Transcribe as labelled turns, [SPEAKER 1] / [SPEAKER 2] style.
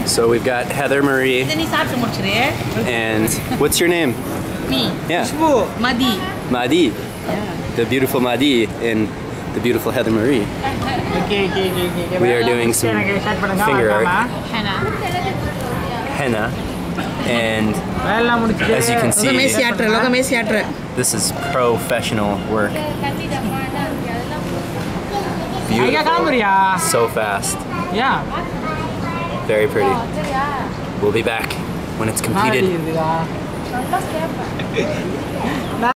[SPEAKER 1] So we've got Heather Marie. And what's your name?
[SPEAKER 2] Me.
[SPEAKER 1] Yeah.
[SPEAKER 2] Madi.
[SPEAKER 1] Madi.
[SPEAKER 2] Yeah.
[SPEAKER 1] The beautiful Madi and the beautiful Heather Marie. We are doing some finger art. Henna. And as you can see, this is professional work. Beautiful. So fast.
[SPEAKER 3] Yeah.
[SPEAKER 1] Very pretty. We'll be back when it's completed.